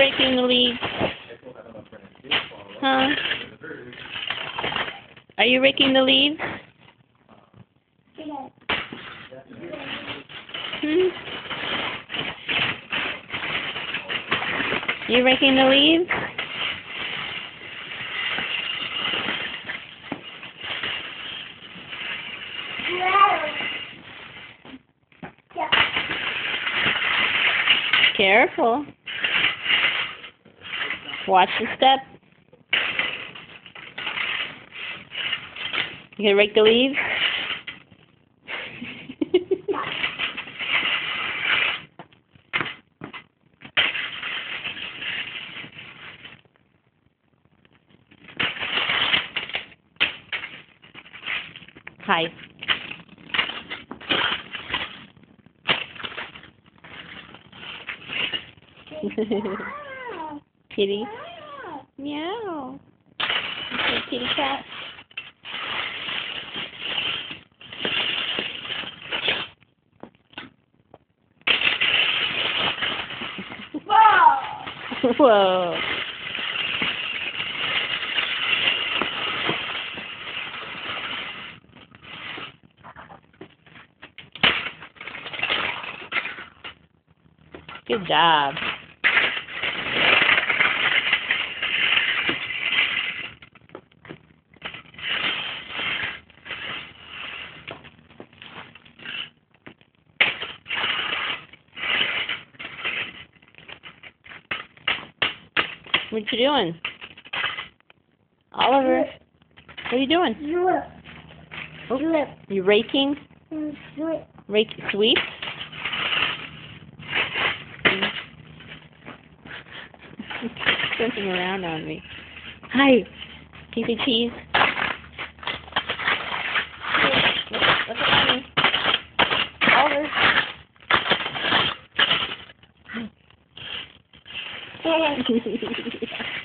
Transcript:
raking the leaves? Huh? Are you raking the leaves? Hmm? You raking the leaves? Careful. Watch the step. You gonna rake the leaves? Hi. Kitty. Meow. Okay, kitty cat. Whoa. Whoa. Good job. What you doing? Oliver, what are you doing? Oh, you raking? Rake sweeps? Jumping around on me. Hi. Can you say cheese? Look at me. Oliver.